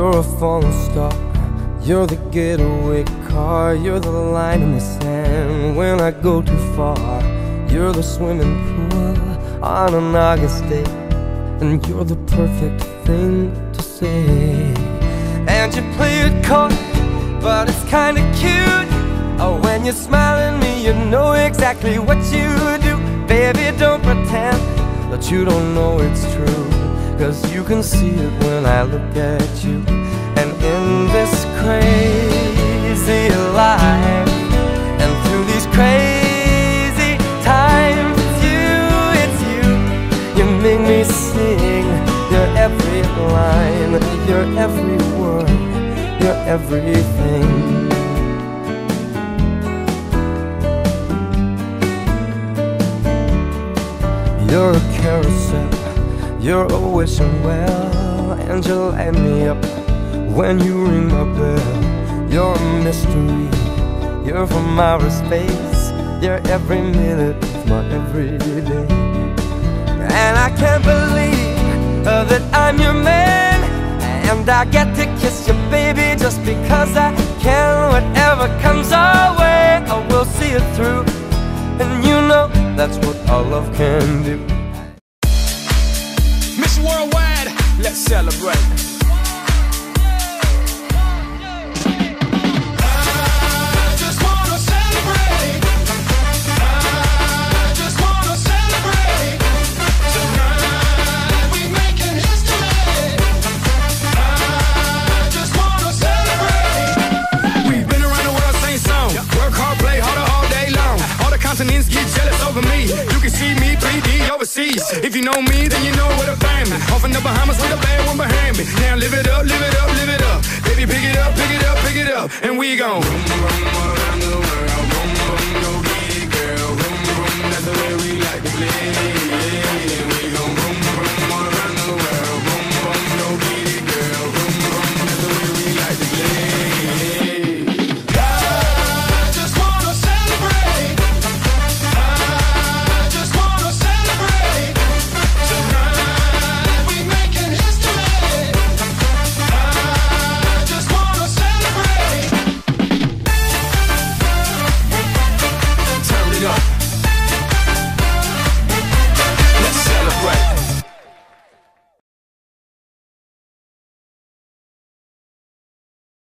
You're a falling star, you're the getaway car, you're the line in the sand when I go too far. You're the swimming pool on an August day, and you're the perfect thing to say. And you play it coy, but it's kinda cute. Oh, when you smile at me, you know exactly what you do. Baby, don't pretend that you don't know it's true, 'cause you can see it when I look at you. And in this crazy life, and through these crazy times, it's you, you make me sing your every line, your every word, your everything. You're a carousel, you're always well, and you light me up when you ring my bell. You're a mystery, you're from outer space, you're every minute of my everyday. And I can't believe that I'm your man, and I get to kiss you, baby, just because I can. Whatever comes our way, I will see it through, and you know that's what our love can do. Miss Worldwide, let's celebrate. Get jealous over me. You can see me 3D overseas. If you know me, then you know where to find me. Off in the Bahamas with a bad one behind me. Now live it up, live it up, live it up. Baby, pick it up, pick it up, pick it up, and we gon'